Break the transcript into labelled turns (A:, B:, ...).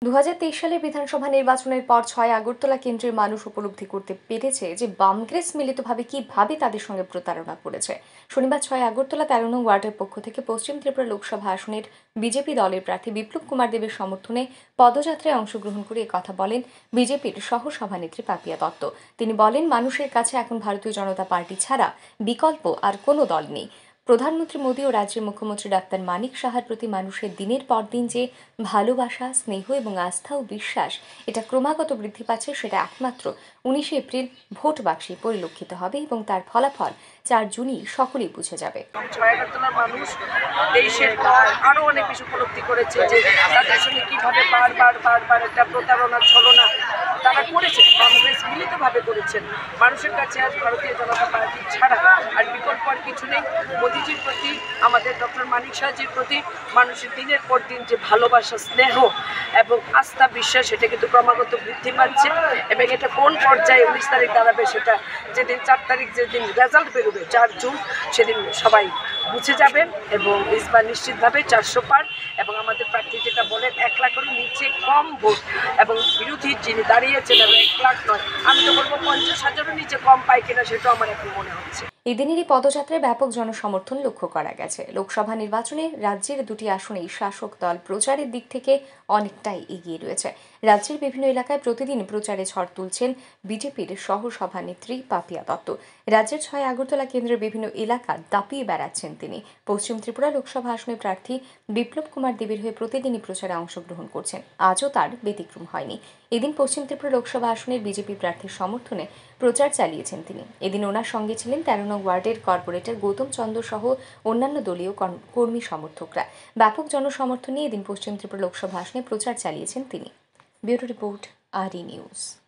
A: 2023 সালের বিধানসভা নির্বাচনের পর 6 আগরতলা কেন্দ্রের মানুষ উপলব্ধি করতে পেরেছে যে বামগ্রেস মিলিতভাবে কিভাবে তাদের সঙ্গে প্রতারণা করেছে। শনিবার 6 আগরতলা 13 নং ওয়ার্ডের পক্ষ থেকে পশ্চিম ত্রিপুরা লোকসভা আসনের বিজেপি দলের প্রার্থী বিপ্লব কুমার দেবের সমর্থনে পদযাত্রায় অংশগ্রহণ করে কথা বলেন বিজেপির সহ সভানেত্রী পাপিয়া দত্ত। তিনি বলেন, মানুষের কাছে এখন ভারতীয় জনতা পার্টি ছাড়া বিকল্প আর কোনো দল নেই। প্রধানমন্ত্রী মোদী ও রাজ্যের মুখ্যমন্ত্রী ডাক্তার মানিক সাহার প্রতি মানুষের দিনের পর দিন যে ভালোবাসা, স্নেহ এবং আস্থা ও বিশ্বাস এটা ক্রমাগত বৃদ্ধি পাচ্ছে, সেটা একমাত্র 19 এপ্রিল ভোট বাক্সে পরিলক্ষিত হবে এবং তার ফলাফল 4 জুনই সকলেই বুঝে যাবে।
B: ছয়াঘাটতলার মানুষ দেশের পর আরো অনেক কিছু উপলব্ধি করেছে যে তাদের সঙ্গে কিভাবে বারবার একটা প্রতারণার ছলনা তারা করেছেন, কংগ্রেস মিলিতভাবে করেছেন। মানুষের কাছে আজ ভারতীয় জনতা পার্টি ছাড়া আর বিকল্প আর কিছু নেই। মোদীজির প্রতি, আমাদের ডক্টর মানিক সাহাজির প্রতি মানুষের দিনের পর দিন যে ভালোবাসা, স্নেহ এবং আস্থা, বিশ্বাস, এটা কিন্তু ক্রমাগত বৃদ্ধি পাচ্ছে এবং এটা কোন পর্যায়ে 19 তারিখ দাঁড়াবে সেটা যেদিন 4 তারিখ যেদিন রেজাল্ট বেরোবে 4 জুন সেদিন সবাই বুঝে যাবেন এবং ইসবার নিশ্চিতভাবে 400 পার এবং আমাদের প্রার্থী যেটা বলেন 1 লাখের নিচে কম ভোট এবং বিরোধী যিনি দাঁড়িয়েছেন 1 লাখ নয়, আমি তো বলবো 50,000-এর নিচে কম পাই কিনা সেটাও আমার এখন মনে হচ্ছে।
A: এদিনেরই পদযাত্রায় ব্যাপক জনসমর্থন লক্ষ্য করা গেছে। লোকসভা নির্বাচনে রাজ্যের 2টি আসনেই শাসক দল প্রচারের দিক থেকে অনেকটাই এগিয়ে রয়েছে। রাজ্যের বিভিন্ন এলাকায় প্রতিদিন প্রচারে ঝড় তুলছেন বিজেপির সহ সভানেত্রী পাপিয়া দত্ত। রাজ্যের 6 আগরতলা কেন্দ্রের বিভিন্ন এলাকা দাপিয়ে বেড়াচ্ছেন তিনি। পশ্চিম ত্রিপুরা লোকসভা আসনের প্রার্থী বিপ্লব কুমার দেবের হয়ে প্রতিদিনই প্রচারে অংশগ্রহণ করছেন। আজও তার ব্যতিক্রম হয়নি। এদিন পশ্চিম ত্রিপুরা লোকসভা আসনের বিজেপি প্রার্থীর সমর্থনে প্রচার চালিয়েছেন তিনি। এদিন ওনার সঙ্গে ছিলেন 13 নং ওয়ার্ডের কর্পোরেটর গৌতম চন্দ্র সহ অন্যান্য দলীয় কর্মী সমর্থকরা। ব্যাপক জনসমর্থন নিয়ে এদিন পশ্চিম ত্রিপুরা লোকসভা আসনে প্রচার চালিয়েছেন তিনি। Bureau report, RE news.